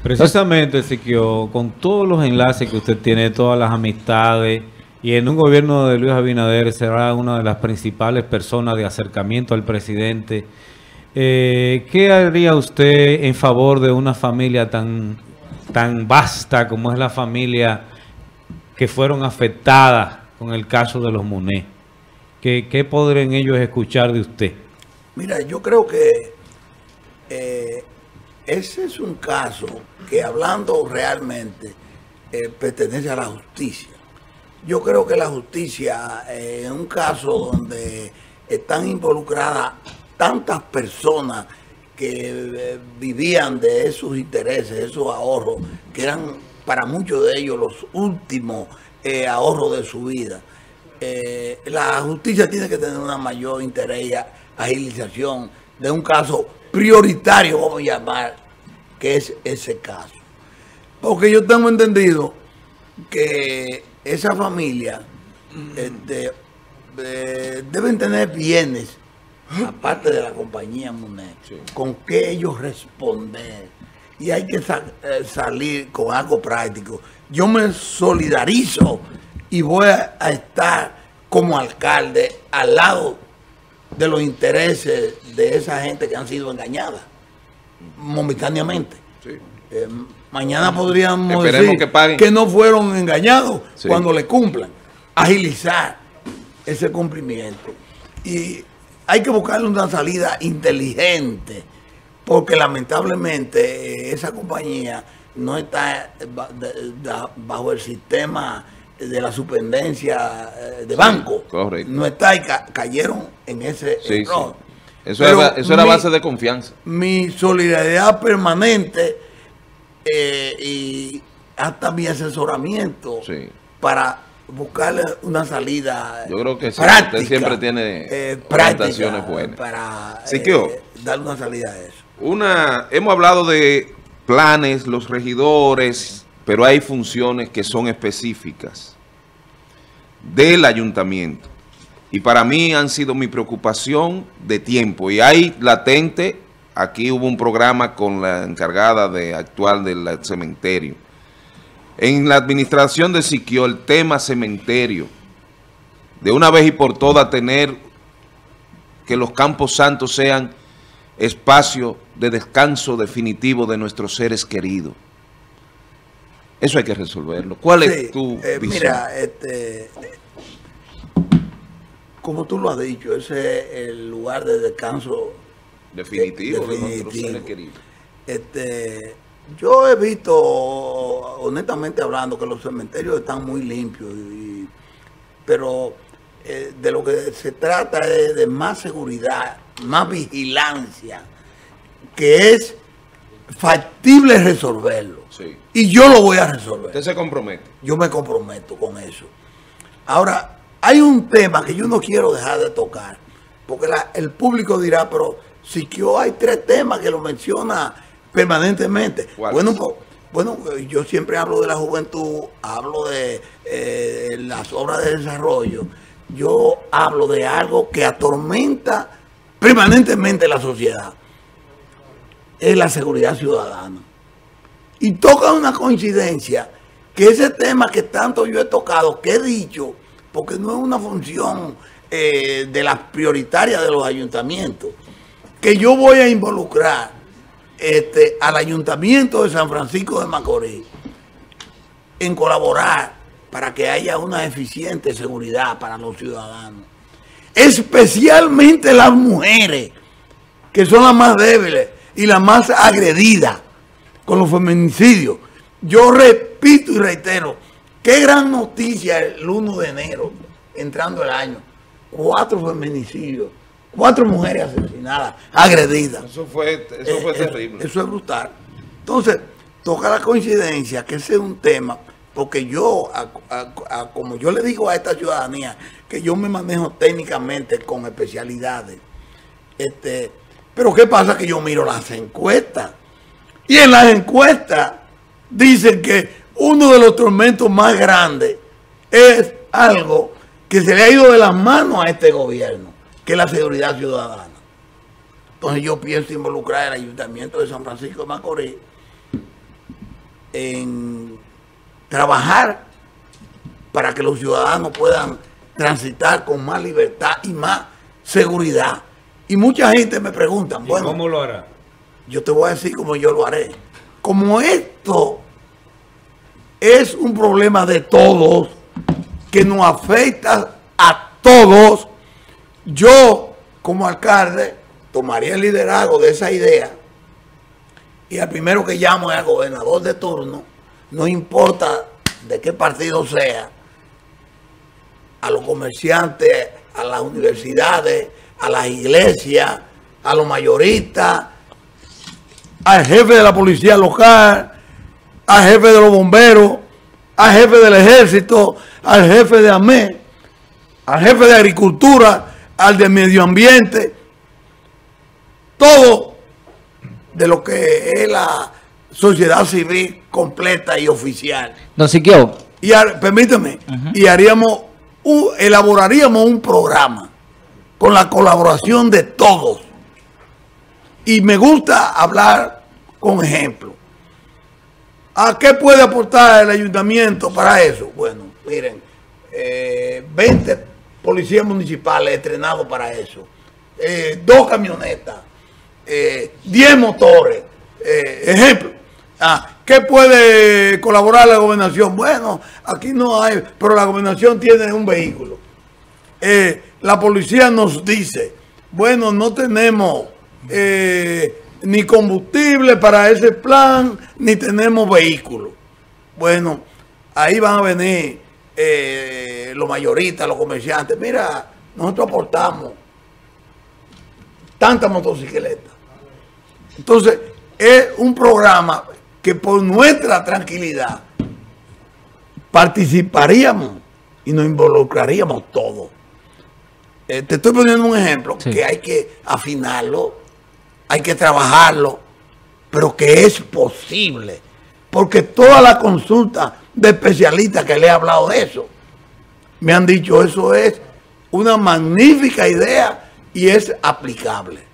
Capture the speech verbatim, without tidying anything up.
Precisamente, Siquio, con todos los enlaces que usted tiene, todas las amistades, y en un gobierno de Luis Abinader será una de las principales personas de acercamiento al presidente. Eh, ¿Qué haría usted en favor de una familia tan, tan vasta como es la familia que fueron afectadas con el caso de los Muné? ¿Qué, qué podrían ellos escuchar de usted? Mira, yo creo que eh, ese es un caso que, hablando realmente, eh, pertenece a la justicia. Yo creo que la justicia, eh, en un caso donde están involucradas tantas personas que eh, vivían de esos intereses, esos ahorros, que eran para muchos de ellos los últimos eh, ahorros de su vida, eh, la justicia tiene que tener una mayor interés y agilización de un caso prioritario, vamos a llamar, que es ese caso. Porque yo tengo entendido que esa familia este, eh, deben tener bienes, aparte de la compañía Muné, sí, con que ellos responder. Y hay que sa eh, salir con algo práctico. Yo me solidarizo y voy a, a estar como alcalde al lado de los intereses de esa gente que han sido engañadas momentáneamente. Sí. Eh, mañana podríamos Esperemos decir que, paguen. que no fueron engañados, sí, cuando le cumplan. Agilizar ese cumplimiento. Y hay que buscarle una salida inteligente, porque lamentablemente esa compañía no está bajo el sistema de la superintendencia de banco. Correcto. No está y ca cayeron en ese sí, error. Sí. Eso, era, eso era mi, base de confianza. Mi solidaridad permanente eh, y hasta mi asesoramiento, sí, para buscarle una salida. Yo creo que sí, práctica, usted siempre tiene eh, orientaciones buenas para sí, eh, darle una salida a eso. Una, hemos hablado de planes, los regidores, pero hay funciones que son específicas del ayuntamiento. Y para mí han sido mi preocupación de tiempo. Y hay latente, aquí hubo un programa con la encargada de actual del cementerio. En la administración de Siquio, el tema cementerio, de una vez y por todas tener que los Campos Santos sean espacio de descanso definitivo de nuestros seres queridos. Eso hay que resolverlo. ¿Cuál sí, es tu eh, visión? Mira, este, como tú lo has dicho, ese es el lugar de descanso definitivo de, de nuestros seres queridos. Este, yo he visto, honestamente hablando, que los cementerios están muy limpios, y, pero eh, de lo que se trata es de más seguridad, más vigilancia, que es factible resolverlo. Sí. Y yo lo voy a resolver. ¿Usted se compromete? Yo me comprometo con eso. Ahora, hay un tema que yo no quiero dejar de tocar, porque la, el público dirá, pero si que hay tres temas que lo menciona permanentemente. Bueno, pues, bueno, yo siempre hablo de la juventud, hablo de eh, las obras de desarrollo. Yo hablo de algo que atormenta permanentemente la sociedad. Es la seguridad ciudadana. Y toca una coincidencia que ese tema que tanto yo he tocado, que he dicho, porque no es una función eh, de las prioritarias de los ayuntamientos, que yo voy a involucrar este, al Ayuntamiento de San Francisco de Macorís en colaborar para que haya una eficiente seguridad para los ciudadanos. Especialmente las mujeres, que son las más débiles y las más agredidas con los feminicidios. Yo repito y reitero, qué gran noticia el uno de enero, entrando el año. Cuatro feminicidios, cuatro mujeres asesinadas, agredidas. Eso fue, eso fue eh, terrible. Eso es brutal. Entonces, toca la coincidencia que ese es un tema, porque yo, a, a, a, como yo le digo a esta ciudadanía, que yo me manejo técnicamente con especialidades. Este, pero ¿qué pasa? Que yo miro las encuestas. Y en las encuestas dicen que uno de los tormentos más grandes es algo que se le ha ido de las manos a este gobierno, que es la seguridad ciudadana. Entonces yo pienso involucrar al Ayuntamiento de San Francisco de Macorís en trabajar para que los ciudadanos puedan transitar con más libertad y más seguridad. Y mucha gente me pregunta, bueno, ¿cómo lo hará? Yo te voy a decir cómo yo lo haré. Como esto es un problema de todos, que nos afecta a todos, yo como alcalde tomaría el liderazgo de esa idea y al primero que llamo es al gobernador de turno, no importa de qué partido sea, a los comerciantes, a las universidades, a las iglesias, a los mayoristas, al jefe de la policía local, al jefe de los bomberos, al jefe del ejército, al jefe de A M E, al jefe de agricultura, al de medio ambiente, todo de lo que es la sociedad civil completa y oficial. Don Siquio. Y permíteme, uh-huh. y haríamos, un, elaboraríamos un programa con la colaboración de todos. Y me gusta hablar con ejemplos. ¿A qué puede aportar el ayuntamiento para eso? Bueno, miren, eh, veinte policías municipales entrenados para eso, eh, dos camionetas, eh, diez motores, eh, ejemplo. Ah, ¿qué puede colaborar la gobernación? Bueno, aquí no hay, pero la gobernación tiene un vehículo. Eh, la policía nos dice, bueno, no tenemos eh, ni combustible para ese plan, ni tenemos vehículos. Bueno, ahí van a venir eh, los mayoristas, los comerciantes. Mira, nosotros aportamos tantas motocicletas. Entonces, es un programa que por nuestra tranquilidad participaríamos y nos involucraríamos todos. Eh, te estoy poniendo un ejemplo, sí, que hay que afinarlo, hay que trabajarlo, pero que es posible, porque toda la consulta de especialistas que le he hablado de eso, me han dicho eso es una magnífica idea y es aplicable.